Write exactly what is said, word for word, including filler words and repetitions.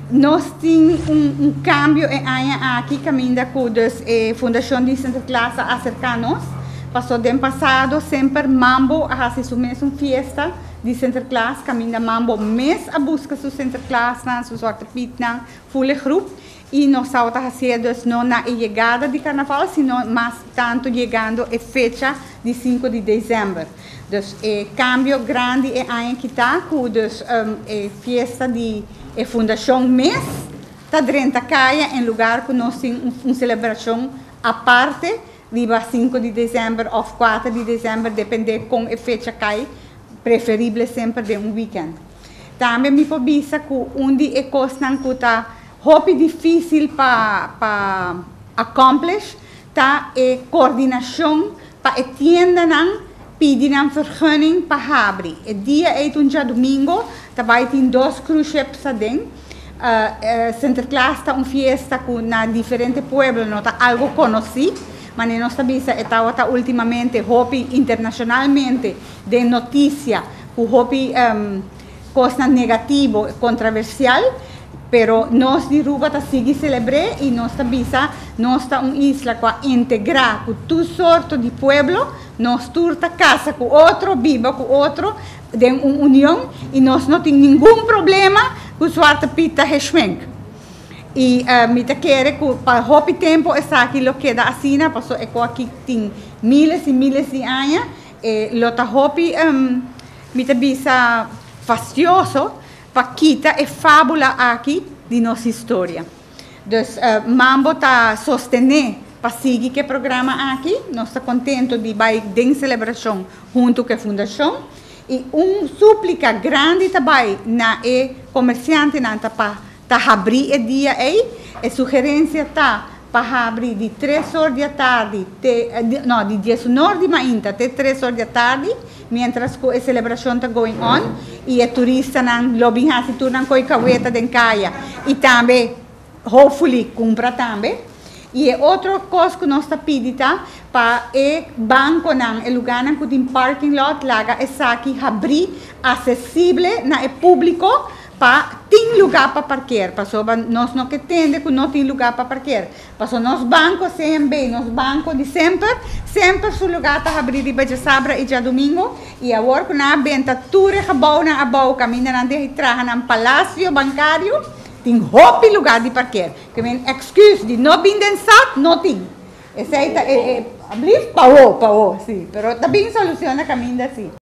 nós temos um, um cambio aqui, caminho com a Fundação de Sinterklaas acerca-nos. Passou do ano passado, sempre Mambo a fazer mesmo festa de Sinterklaas, caminho Mambo mês a busca do Sinterklaas, na sua sorte pitna, full grupo. E nós estamos fazendo não na chegada de Carnaval, sino mais tanto chegando a fecha de cinco de dezembro. Então, o cambio grande é aí que está, com a festa de a Fundação mês, está dentro da caia, em lugar que nós temos uma celebração à parte, de cinco de dezembro ou quatro de dezembro, depende com a fecha cai, preferível sempre de um weekend. Também me pode que um dia é coisa que está muito difícil para accomplish, tá a coordenação para a tienda não pedir uma vergunning para abrir. O dia é um dia domingo, também tem dois cruise ships dentro. Uh, uh, Sinterklaas está uma festa na diferentes pueblos, não está algo conhecido, mas nós sabemos que está ultimamente, hopi internacionalmente, de notícia, com hopi um, coisa negativa, controversial. Pero nós de Aruba está seguir celebrar e nós sabemos nós está uma isla que integrar com todo sorte de pueblo, nós turta casa com outro, viva com outro, de uma união e nós não temos nenhum problema com o Zwarte Piet Geschenk. E uh, me quero que para muito tempo essa aqui lo queda assim, passou é aqui tem miles e miles de anos, e lo tá hopi um, me bisa fastidioso. Para quitar a fábula aqui de nossa história. Então, uh, Mambo está sostener para seguir que programa aqui. Nós estamos contentos de ir em celebração junto com a Fundação. E uma súplica grande também na e comerciante para abrir o dia aí. A sugerência está para abrir de três horas da tarde, te, de, não, de dezenove de manhã até três horas da tarde, mientras que a celebração está going on, e a turista não lobby hasi turnan com a caveta de caia, e também, hopefully, compra também. E outra coisa que nós estamos pedindo para o banco, o lugar que tem parking lot, laga essa aqui abrir acessível na público, para ter lugar para parquear. Passou nós não que tende que não tem lugar para parquear. Passou nos bancos C M B, nos bancos de sempre, sempre seu lugar está abrido de baixo sabra e já domingo. E agora que na venda tudo é bom na abau, caminha na de traga na palácio bancário, tem hope lugar de parquear. Que vem excuse de não binden sat, não tem. Essa aí tá, é, é, abrir, pau, pau, sim. Pero também soluciona caminho assim.